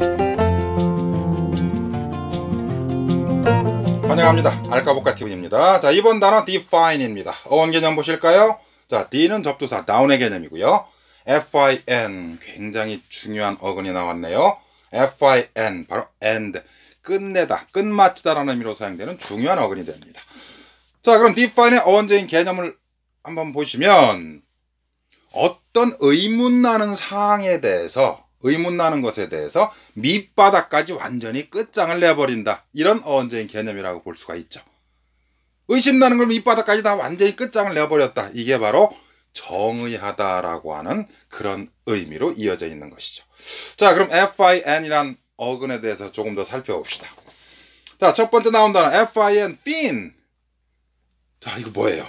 환영합니다. 알까볼까 TV입니다. 자, 이번 단어 define입니다. 어원 개념 보실까요? 자, D는 접두사 noun의 개념이고요. fin 굉장히 중요한 어근이 나왔네요. fin 바로 end 끝내다, 끝마치다라는 의미로 사용되는 중요한 어근이 됩니다. 자, 그럼 define의 어원적인 개념을 한번 보시면 어떤 의문나는 사항에 대해서 의문나는 것에 대해서 밑바닥까지 완전히 끝장을 내버린다. 이런 어원적인 개념이라고 볼 수가 있죠. 의심나는 걸 밑바닥까지 다 완전히 끝장을 내버렸다. 이게 바로 정의하다라고 하는 그런 의미로 이어져 있는 것이죠. 자, 그럼 fin이란 어근에 대해서 조금 더 살펴봅시다. 자, 첫 번째 나온 단어 fin, fin. 자, 이거 뭐예요?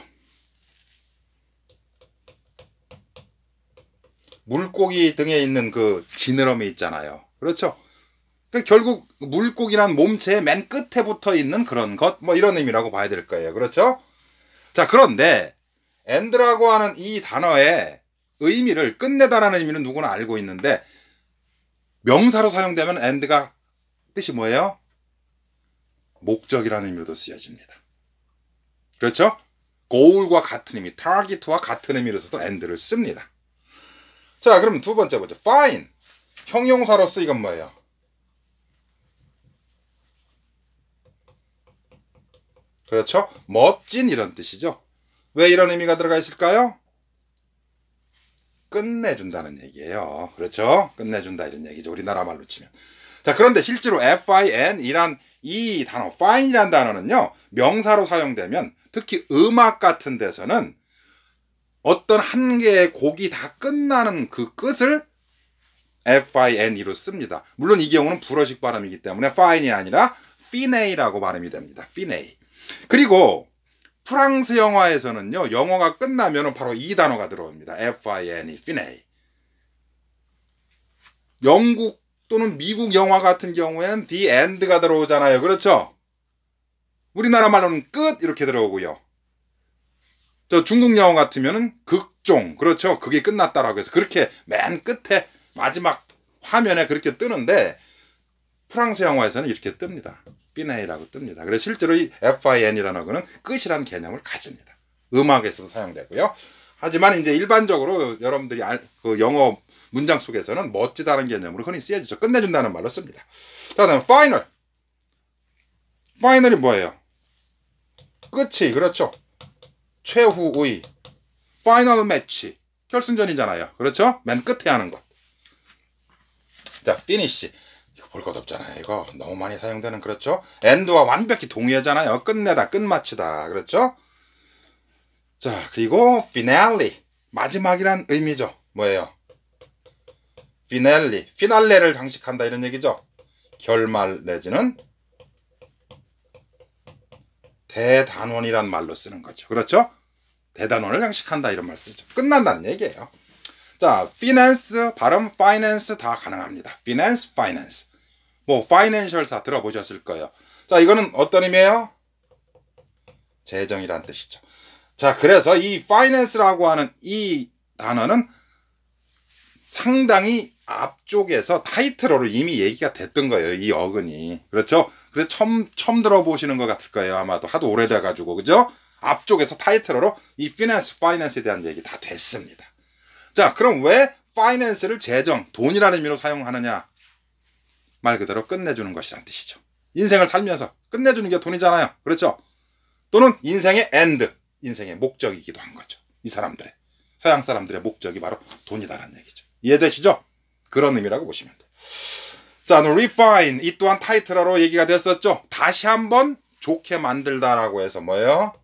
물고기 등에 있는 그 지느러미 있잖아요. 그렇죠? 그러니까 결국 물고기란 몸체의 맨 끝에 붙어 있는 그런 것, 뭐 이런 의미라고 봐야 될 거예요. 그렇죠? 자, 그런데 end라고 하는 이 단어의 의미를 끝내다라는 의미는 누구나 알고 있는데 명사로 사용되면 end가 뜻이 뭐예요? 목적이라는 의미로도 쓰여집니다. 그렇죠? goal과 같은 의미, target와 같은 의미로서도 end를 씁니다. 자, 그럼 두 번째 보죠. fine. 형용사로서 이건 뭐예요? 그렇죠? 멋진 이런 뜻이죠. 왜 이런 의미가 들어가 있을까요? 끝내준다는 얘기예요. 그렇죠? 끝내준다 이런 얘기죠. 우리나라 말로 치면. 자, 그런데 실제로 fin이란 이 단어, fine이란 단어는요. 명사로 사용되면 특히 음악 같은 데서는 어떤 한 개의 곡이 다 끝나는 그 끝을 fine로 씁니다. 물론 이 경우는 불어식 발음이기 때문에 fine이 아니라 fine이라고 발음이 됩니다. fine이. 그리고 프랑스 영화에서는요. 영어가 끝나면 바로 이 단어가 들어옵니다. fine, fine이. 영국 또는 미국 영화 같은 경우에는 the end가 들어오잖아요. 그렇죠? 우리나라 말로는 끝 이렇게 들어오고요. 저 중국 영화 같으면은 극종, 그렇죠? 그게 끝났다라고 해서 그렇게 맨 끝에 마지막 화면에 그렇게 뜨는데 프랑스 영화에서는 이렇게 뜹니다. fine이라고 뜹니다. 그래서 실제로 이 fin이라는 어근은 끝이라는 개념을 가집니다. 음악에서도 사용되고요. 하지만 이제 일반적으로 여러분들이 그 영어 문장 속에서는 멋지다는 개념으로 흔히 쓰여지죠. 끝내준다는 말로 씁니다. 다음 final. final이 뭐예요? 끝이, 그렇죠? 최후의 파이널 매치 결승전이잖아요. 그렇죠? 맨 끝에 하는 것. 자, finish. 이거 볼 것 없잖아요. 이거 너무 많이 사용되는, 그렇죠? end와 완벽히 동의하잖아요. 끝내다, 끝마치다. 그렇죠? 자, 그리고 finale. 마지막이란 의미죠. 뭐예요? finale. 피날레를 장식한다 이런 얘기죠. 결말 내지는 대단원이란 말로 쓰는 거죠. 그렇죠? 대단원을 장식한다 이런 말 쓰죠. 끝난다는 얘기예요. 자, finance, 발음, finance 다 가능합니다. finance, finance. 뭐 financial사 들어보셨을 거예요. 자, 이거는 어떤 의미예요? 재정이란 뜻이죠. 자, 그래서 이 finance라고 하는 이 단어는 상당히 앞쪽에서 타이틀어로 이미 얘기가 됐던 거예요. 이 어근이. 그렇죠? 그래서 처음 들어보시는 것 같을 거예요. 아마도 하도 오래돼가지고. 그죠? 앞쪽에서 타이틀어로 이 finance에 대한 얘기 다 됐습니다. 자, 그럼 왜 finance를 재정, 돈이라는 의미로 사용하느냐? 말 그대로 끝내주는 것이란 뜻이죠. 인생을 살면서 끝내주는 게 돈이잖아요. 그렇죠? 또는 인생의 end, 인생의 목적이기도 한 거죠. 이 사람들의, 서양 사람들의 목적이 바로 돈이다라는 얘기죠. 이해되시죠? 그런 의미라고 보시면 돼요. 자, refine. 이 또한 타이틀어로 얘기가 됐었죠. 다시 한번 좋게 만들다라고 해서 뭐예요?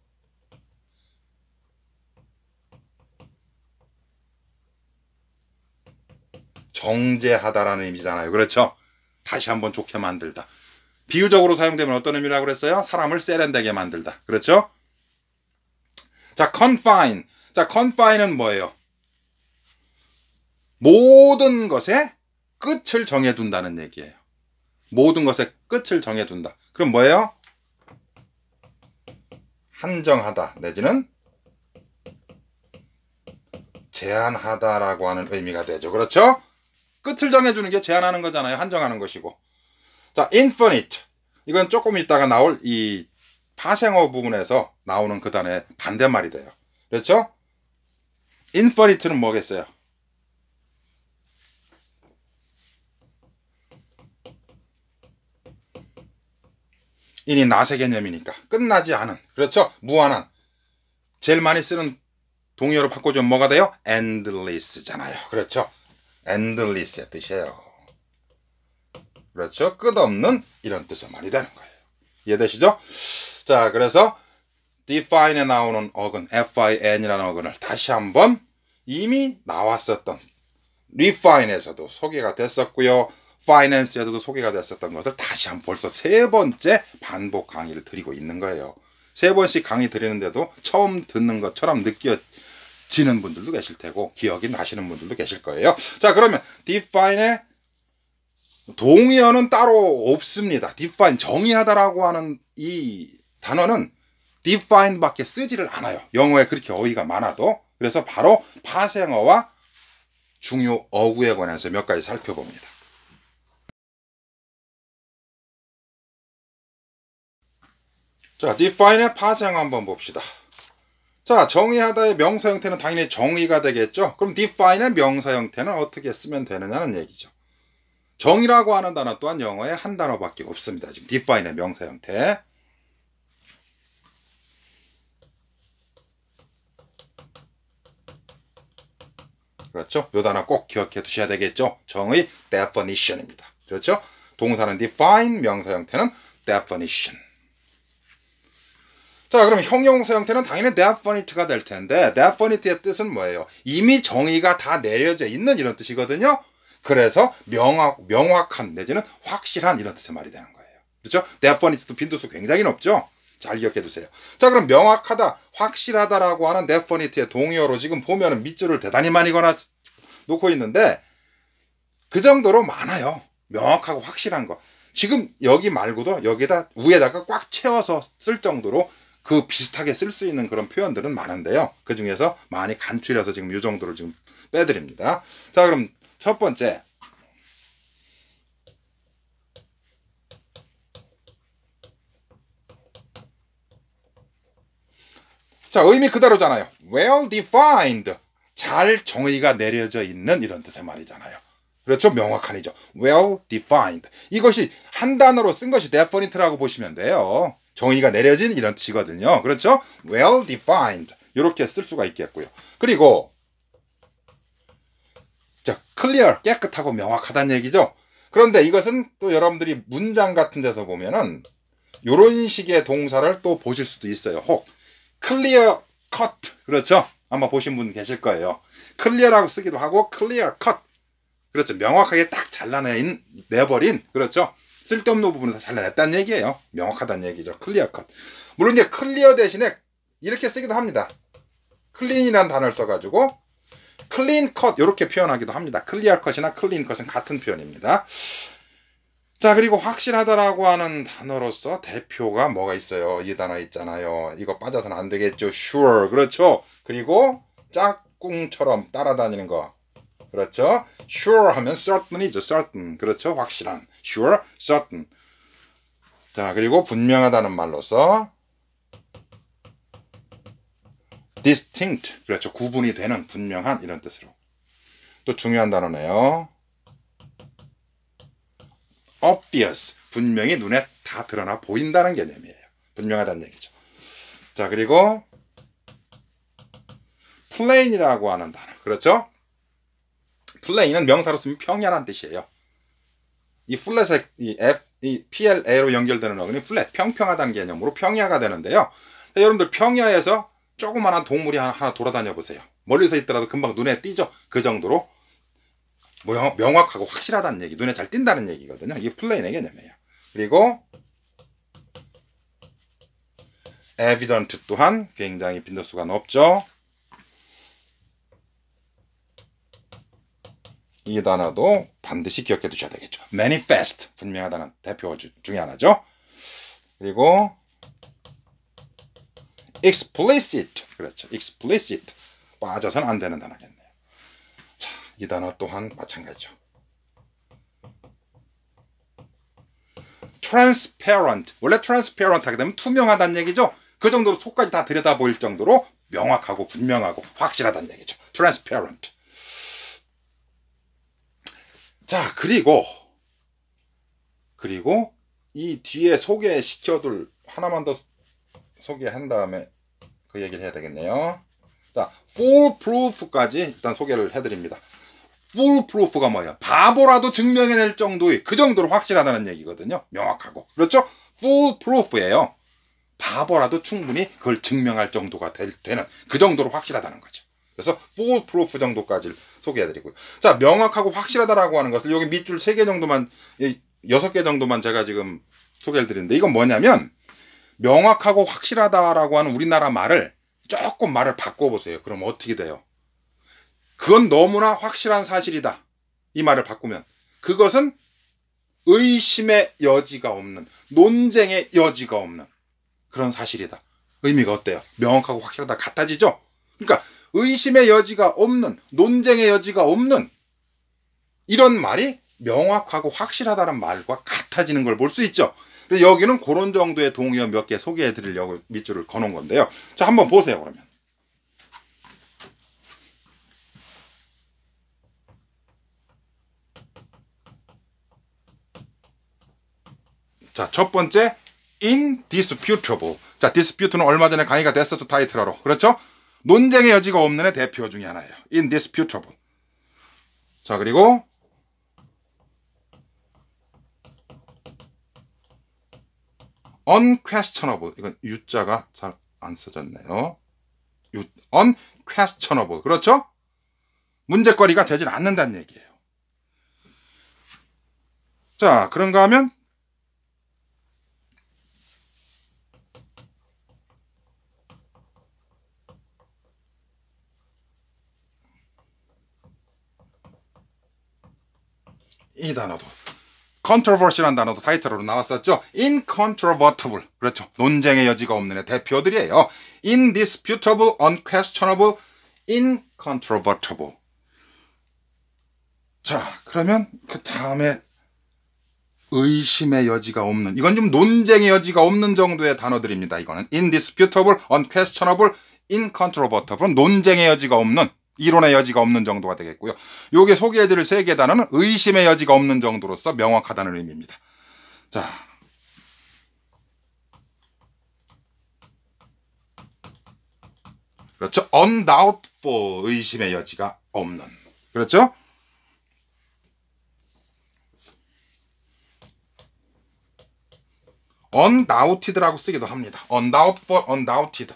정제하다라는 의미잖아요. 그렇죠? 다시 한번 좋게 만들다. 비유적으로 사용되면 어떤 의미라고 그랬어요? 사람을 세련되게 만들다. 그렇죠? 자, confine. 자, confine은 뭐예요? 모든 것의 끝을 정해둔다는 얘기예요. 모든 것의 끝을 정해둔다. 그럼 뭐예요? 한정하다 내지는 제한하다라고 하는 의미가 되죠. 그렇죠? 끝을 정해주는 게 제한하는 거잖아요. 한정하는 것이고. 자, infinite. 이건 조금 있다가 나올 이 파생어 부분에서 나오는 그 단어의 반대말이 돼요. 그렇죠? infinite는 뭐겠어요? 인이 낫의 개념이니까 끝나지 않은, 그렇죠? 무한한. 제일 많이 쓰는 동의어로 바꿔주면 뭐가 돼요? endless잖아요. 그렇죠? endless의 뜻이에요. 그렇죠? 끝없는 이런 뜻의 말이 되는 거예요. 이해되시죠? 자, 그래서 define에 나오는 어근, fin이라는 어근을 다시 한번 이미 나왔었던 refine에서도 소개가 됐었고요. finance에서도 소개가 됐었던 것을 다시 한번 벌써 세 번째 반복 강의를 드리고 있는 거예요. 세 번씩 강의 드리는데도 처음 듣는 것처럼 느껴지는 분들도 계실 테고 기억이 나시는 분들도 계실 거예요. 자, 그러면 define의 동의어는 따로 없습니다. define, 정의하다라고 하는 이 단어는 define 밖에 쓰지를 않아요. 영어에 그렇게 어휘가 많아도. 그래서 바로 파생어와 중요 어구에 관해서 몇 가지 살펴봅니다. 자, define의 파생어 한번 봅시다. 자, 정의하다의 명사 형태는 당연히 정의가 되겠죠. 그럼 define의 명사 형태는 어떻게 쓰면 되느냐는 얘기죠. 정의라고 하는 단어 또한 영어에 한 단어밖에 없습니다. 지금 define의 명사 형태. 그렇죠? 요 단어 꼭 기억해 두셔야 되겠죠. 정의 definition입니다. 그렇죠? 동사는 define, 명사 형태는 definition. 자, 그럼 형용사 형태는 당연히 definite가 될 텐데 definite의 뜻은 뭐예요? 이미 정의가 다 내려져 있는 이런 뜻이거든요. 그래서 명확한 내지는 확실한 이런 뜻의 말이 되는 거예요. 그렇죠? definite도 빈도수 굉장히 높죠? 잘 기억해 두세요. 자, 그럼 명확하다, 확실하다라고 하는 definite의 동의어로 지금 보면은 밑줄을 대단히 많이 걸어 놓고 있는데 그 정도로 많아요. 명확하고 확실한 거. 지금 여기 말고도 여기다 위에다가 꽉 채워서 쓸 정도로 그 비슷하게 쓸 수 있는 그런 표현들은 많은데요. 그 중에서 많이 간추려서 지금 이 정도를 지금 빼드립니다. 자, 그럼 첫 번째. 자, 의미 그대로잖아요. well defined. 잘 정의가 내려져 있는 이런 뜻의 말이잖아요. 그렇죠? 명확한이죠. well defined. 이것이 한 단어로 쓴 것이 definite라고 보시면 돼요. 정의가 내려진 이런 뜻이거든요. 그렇죠? well defined. 이렇게 쓸 수가 있겠고요. 그리고 자, clear, 깨끗하고 명확하다는 얘기죠. 그런데 이것은 또 여러분들이 문장 같은 데서 보면은 이런 식의 동사를 또 보실 수도 있어요. 혹 clear cut. 그렇죠? 아마 보신 분 계실 거예요. clear라고 쓰기도 하고 clear cut. 그렇죠. 명확하게 딱 잘라내버린, 그렇죠. 쓸데없는 부분을 다 잘라냈다는 얘기예요. 명확하다는 얘기죠. clear cut. 물론 이제 clear 대신에 이렇게 쓰기도 합니다. clean이라는 단어를 써가지고 clean cut 이렇게 표현하기도 합니다. clear cut이나 clean cut은 같은 표현입니다. 자, 그리고 확실하다라고 하는 단어로서 대표가 뭐가 있어요? 이 단어 있잖아요. 이거 빠져서는 안 되겠죠. sure. 그렇죠. 그리고 짝꿍처럼 따라다니는 거. 그렇죠. sure 하면 certain이죠. certain. 그렇죠. 확실한. sure, certain. 자, 그리고 분명하다는 말로서 distinct. 그렇죠. 구분이 되는, 분명한 이런 뜻으로. 또 중요한 단어네요. obvious. 분명히 눈에 다 드러나 보인다는 개념이에요. 분명하다는 얘기죠. 자, 그리고 plain이라고 하는 단어. 그렇죠? plain은 명사로 쓰면 평야란 뜻이에요. 이 플랫의 이 PLA로 연결되는 어근이 플랫, 평평하다는 개념으로 평야가 되는데요. 자, 여러분들 평야에서 조그만한 동물이 하나 돌아다녀 보세요. 멀리서 있더라도 금방 눈에 띄죠. 그 정도로 명확하고 확실하다는 얘기, 눈에 잘 띈다는 얘기거든요. 이게 플레인의 개념이에요. 그리고 evident 또한 굉장히 빈도수가 높죠. 이 단어도 반드시 기억해 두셔야 되겠죠. manifest, 분명하다는 대표 중에 하나죠. 그리고 explicit, 그렇죠. explicit, 빠져서는 안 되는 단어겠네요. 자, 이 단어 또한 마찬가지죠. transparent. 원래 transparent 하게 되면 투명하다는 얘기죠. 그 정도로 속까지 다 들여다 보일 정도로 명확하고 분명하고 확실하다는 얘기죠. transparent. 자, 그리고 이 뒤에 소개시켜둘 하나만 더 소개한 다음에 그 얘기를 해야 되겠네요. 자, foolproof까지 일단 소개를 해드립니다. foolproof가 뭐예요? 바보라도 증명해낼 정도의 그 정도로 확실하다는 얘기거든요. 명확하고. 그렇죠? foolproof예요. 바보라도 충분히 그걸 증명할 정도가 되는 그 정도로 확실하다는 거죠. 그래서 foolproof 정도까지 소개해드리고요. 자, 명확하고 확실하다라고 하는 것을 여기 밑줄 3개 정도만 6개 정도만 제가 지금 소개를 드리는데 이건 뭐냐면 명확하고 확실하다라고 하는 우리나라 말을 조금 말을 바꿔보세요. 그럼 어떻게 돼요? 그건 너무나 확실한 사실이다. 이 말을 바꾸면 그것은 의심의 여지가 없는, 논쟁의 여지가 없는 그런 사실이다. 의미가 어때요? 명확하고 확실하다 같아지죠? 그러니까 의심의 여지가 없는, 논쟁의 여지가 없는 이런 말이 명확하고 확실하다는 말과 같아지는 걸 볼 수 있죠. 여기는 그런 정도의 동의어 몇 개 소개해 드리려고 밑줄을 거놓은 건데요. 자, 한번 보세요, 그러면. 자, 첫 번째, indisputable. 자, dispute는 얼마 전에 강의가 됐었죠, 타이틀화로. 그렇죠? 논쟁의 여지가 없는 의 대표 중에 하나예요. indisputable. 자, 그리고 unquestionable. 이건 U자가 잘 안 써졌네요. unquestionable. 그렇죠? 문제거리가 되질 않는다는 얘기예요. 자, 그런가 하면 이 단어도 controversial한 단어도 타이틀로 나왔었죠. incontrovertible. 그렇죠. 논쟁의 여지가 없는 대표들이에요. indisputable, unquestionable, incontrovertible. 자, 그러면 그 다음에 의심의 여지가 없는, 이건 좀 논쟁의 여지가 없는 정도의 단어들입니다. 이거는 indisputable, unquestionable, incontrovertible, 논쟁의 여지가 없는, 이론의 여지가 없는 정도가 되겠고요. 요게 소개해드릴 3개 단어는 의심의 여지가 없는 정도로서 명확하다는 의미입니다. 자, 그렇죠. undoubtful, 의심의 여지가 없는. 그렇죠? undoubted라고 쓰기도 합니다. undoubtful, undoubted.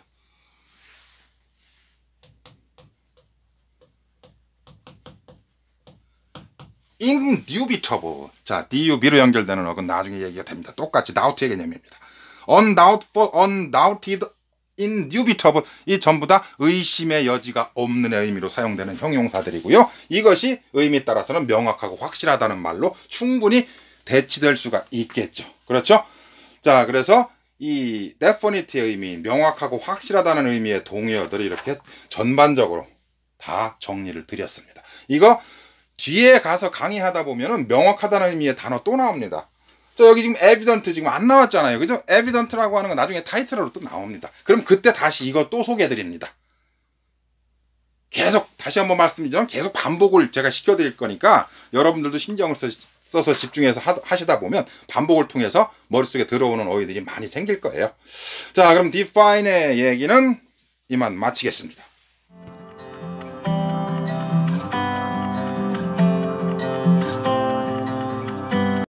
indubitable. 자, dub로 연결되는 어근 나중에 얘기가 됩니다. 똑같이 doubt의 개념입니다. undoubtful, undoubted, indubitable. 이 전부 다 의심의 여지가 없는 의미로 사용되는 형용사들이고요. 이것이 의미에 따라서는 명확하고 확실하다는 말로 충분히 대치될 수가 있겠죠. 그렇죠? 자, 그래서 이 definite의 의미, 명확하고 확실하다는 의미의 동의어들을 이렇게 전반적으로 다 정리를 드렸습니다. 이거 뒤에 가서 강의하다 보면은 명확하다는 의미의 단어 또 나옵니다. 자, 여기 지금 evident 지금 안 나왔잖아요. 그죠? evident라고 하는 건 나중에 타이틀로 또 나옵니다. 그럼 그때 다시 이거 또 소개해 드립니다. 계속 다시 한번 말씀드리자면 계속 반복을 제가 시켜드릴 거니까 여러분들도 신경을 써서 집중해서 하시다 보면 반복을 통해서 머릿속에 들어오는 어휘들이 많이 생길 거예요. 자, 그럼 define의 얘기는 이만 마치겠습니다.